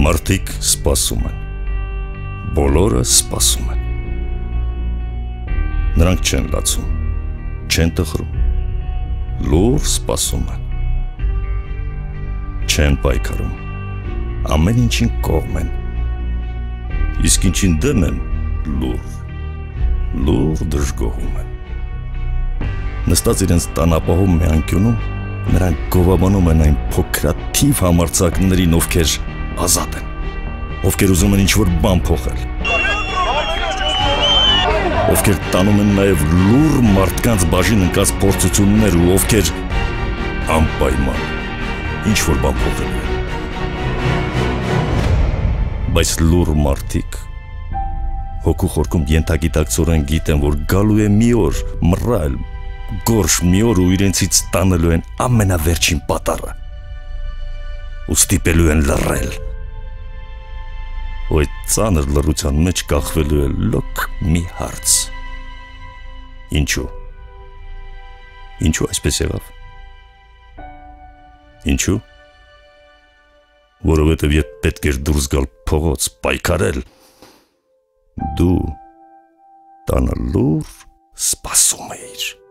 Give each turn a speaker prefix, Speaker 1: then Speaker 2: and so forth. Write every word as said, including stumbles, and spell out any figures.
Speaker 1: Մարդիկ սպասում են, բոլորը սպասում են, նրանք չեն լացում, չեն տխրում, լուր սպասում են, չեն պայքարում, ամեն ինչին կողմ են, իսկ ինչին դեմ են լուր, լուր դժգոհում են, նստած իրենց տանապահում մի անկյունում, նրանք գովաբանում են այն փոքրաթիվ համարձակներին, ովքեր ազատ են, ովքեր ուզում են ինչ-որ բան փոխել, ովքեր տանում են նաև լուռ մարդկանց բաժին ընկած փորձություններ ու ովքեր անպայման ինչ-որ բան փոխելու են, բայց լուռ մարդիկ հոգու խորքում ենթագիտակցորեն գիտեն, որ գալու է մի օր մռայլ, գորշ մի օր ու իրենցից տանելու են ամենավերջին պատառը ու ստիպելու են լռել, ու այդ ծանր լռության մեջ կախվելու է լոկ մի հարց. Ինչու՞։ Ինչու այսպես եղավ։ Ինչու՞։ Որովհետև երբ պետք էր դուրս գալ փողոց, պայքարել, դու տանը լուռ սպասում էիր։